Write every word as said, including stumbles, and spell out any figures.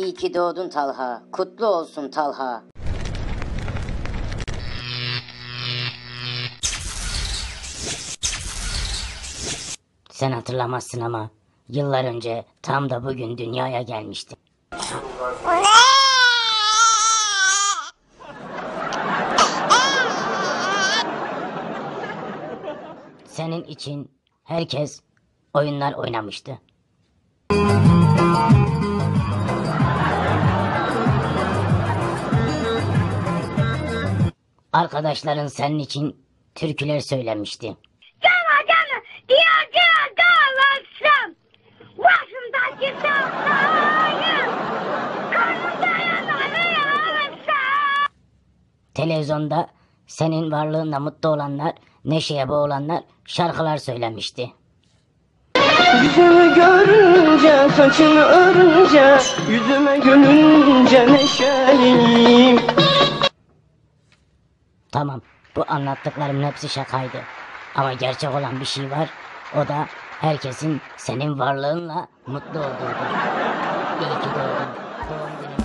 İyi ki doğdun Talha. Kutlu olsun Talha. Sen hatırlamazsın ama yıllar önce tam da bugün dünyaya gelmiştim. Senin için herkes oyunlar oynamıştı. Arkadaşların senin için türküler söylemişti. Cana cana diyeceğim dağılsın. Başımdaki sağlayı. Karnımda yanarı alırsın. Televizyonda senin varlığınla mutlu olanlar, neşeye boğulanlar şarkılar söylemişti. Yüzümü görünce, saçını örünce, yüzüme gülünce neşeliyim. Tamam, bu anlattıklarımın hepsi şakaydı. Ama gerçek olan bir şey var. O da herkesin senin varlığınla mutlu olduğudur. İyi ki doğdun. Doğum günün